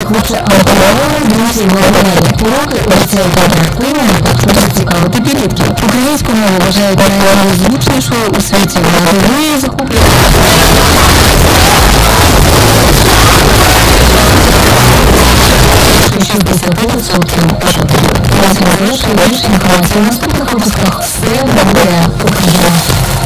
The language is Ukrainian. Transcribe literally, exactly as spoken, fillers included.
хоче обговорили друзі волонтерів. Уроки обіцяють атрактивними та дуже цікавити підлітків. Українську мову вважають найзвучнішою у світі. Вона її захоплює. шістдесят відсотків пошуків. Ось найбільше більше інформації в наступних випусках. Все буде Україна.